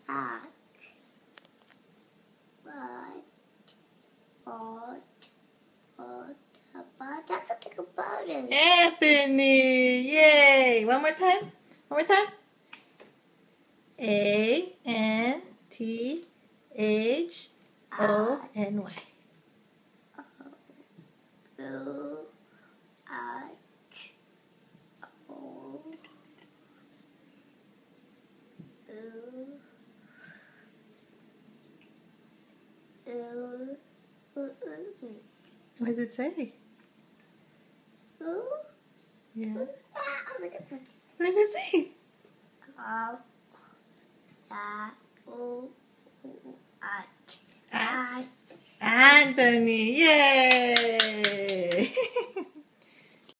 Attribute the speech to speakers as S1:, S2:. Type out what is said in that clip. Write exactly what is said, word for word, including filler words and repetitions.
S1: Hat. But, but, but, but, I can take a photo.
S2: Anthony! Yay! One more time. One more time. A N T H O N Y.
S1: Blue, at, oh, blue, blue, blue,
S2: What does it say?
S1: blue.
S2: Yeah.
S1: Ah, what is it?
S2: What does it say?
S1: Oh, that, oh, at,
S2: Ah.
S1: at.
S2: Anthony! Yay!